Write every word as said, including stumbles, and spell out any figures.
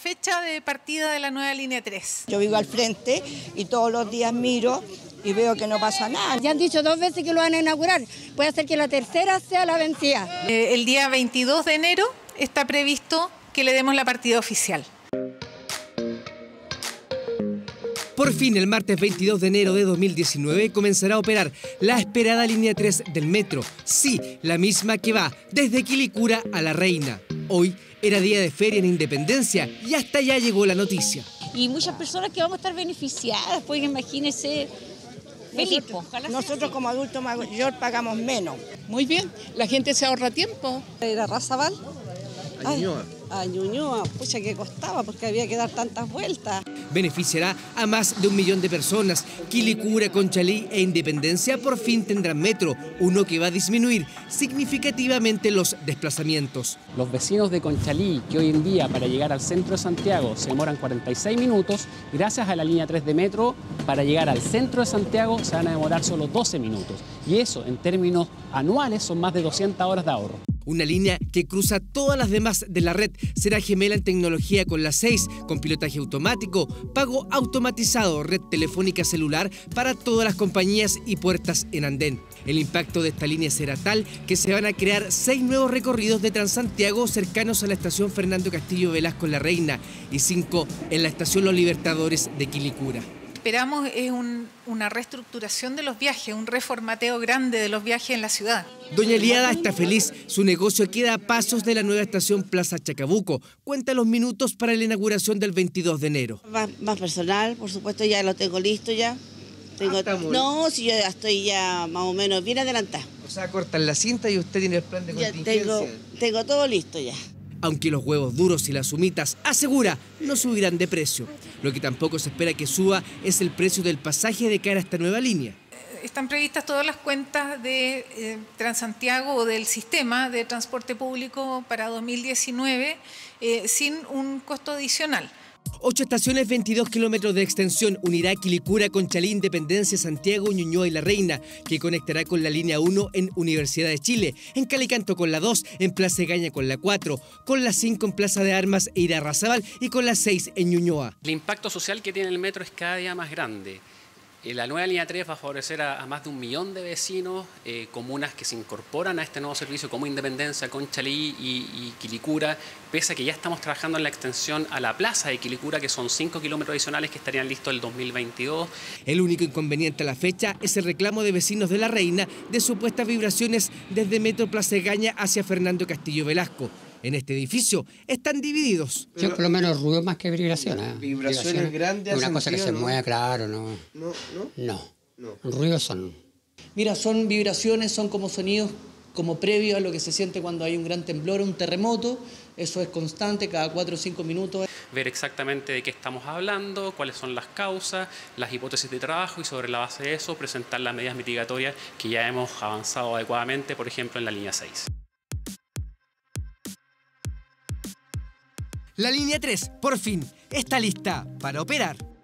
fecha de partida de la nueva línea tres. Yo vivo al frente y todos los días miro y veo que no pasa nada. Ya han dicho dos veces que lo van a inaugurar, puede ser que la tercera sea la vencida. Eh, el día veintidós de enero está previsto que le demos la partida oficial. Por fin, el martes veintidós de enero de dos mil diecinueve comenzará a operar la esperada línea tres del metro. Sí, la misma que va desde Quilicura a La Reina. Hoy era día de feria en Independencia y hasta allá llegó la noticia. Y muchas personas que vamos a estar beneficiadas, pues imagínense, feliz. Nosotros, nosotros como adultos mayores pagamos menos. Muy bien, la gente se ahorra tiempo. ¿Era Razabal? A Ñuñoa. A Ñuñoa, pucha que costaba porque había que dar tantas vueltas. Beneficiará a más de un millón de personas. Quilicura, Conchalí e Independencia por fin tendrán metro, uno que va a disminuir significativamente los desplazamientos. Los vecinos de Conchalí, que hoy en día para llegar al centro de Santiago se demoran cuarenta y seis minutos, gracias a la línea tres de metro, para llegar al centro de Santiago se van a demorar solo doce minutos. Y eso, en términos anuales, son más de doscientas horas de ahorro. Una línea que cruza todas las demás de la red. Será gemela en tecnología con la seis, con pilotaje automático, pago automatizado, red telefónica celular para todas las compañías y puertas en andén. El impacto de esta línea será tal que se van a crear seis nuevos recorridos de Transantiago cercanos a la estación Fernando Castillo Velasco en La Reina y cinco en la estación Los Libertadores de Quilicura. Esperamos es un, una reestructuración de los viajes, un reformateo grande de los viajes en la ciudad. Doña Eliada está feliz. Su negocio queda a pasos de la nueva estación Plaza Chacabuco. Cuenta los minutos para la inauguración del veintidós de enero. Más, más personal, por supuesto, ya lo tengo listo ya. Tengo, ah, no, si yo ya estoy ya más o menos bien adelantada. O sea, cortan la cinta y usted tiene el plan de contingencia. Tengo, tengo todo listo ya. Aunque los huevos duros y las humitas, asegura, no subirán de precio. Lo que tampoco se espera que suba es el precio del pasaje de cara a esta nueva línea. Están previstas todas las cuentas de eh, Transantiago o del sistema de transporte público para dos mil diecinueve eh, sin un costo adicional. Ocho estaciones, veintidós kilómetros de extensión, unirá Quilicura, Conchalí, Independencia, Santiago, Ñuñoa y La Reina, que conectará con la línea uno en Universidad de Chile, en Calicanto con la dos, en Plaza Egaña con la cuatro, con la cinco en Plaza de Armas e Irarrázaval y con la seis en Ñuñoa. El impacto social que tiene el metro es cada día más grande. La nueva línea tres va a favorecer a, a más de un millón de vecinos, eh, comunas que se incorporan a este nuevo servicio como Independencia, Conchalí y, y Quilicura, pese a que ya estamos trabajando en la extensión a la plaza de Quilicura, que son cinco kilómetros adicionales que estarían listos el dos mil veintidós. El único inconveniente a la fecha es el reclamo de vecinos de La Reina de supuestas vibraciones desde Metro Plaza Egaña hacia Fernando Castillo Velasco. En este edificio están divididos. Yo por lo menos ruido más que vibraciones. Vibraciones, vibraciones grandes. Una cosa que se ¿no? mueve, claro, no. No, no. No. No. Ruidos son. Mira, son vibraciones, son como sonidos como previo a lo que se siente cuando hay un gran temblor o un terremoto. Eso es constante, cada cuatro o cinco minutos. Ver exactamente de qué estamos hablando, cuáles son las causas, las hipótesis de trabajo y sobre la base de eso presentar las medidas mitigatorias que ya hemos avanzado adecuadamente, por ejemplo, en la línea seis. La línea tres, por fin, está lista para operar.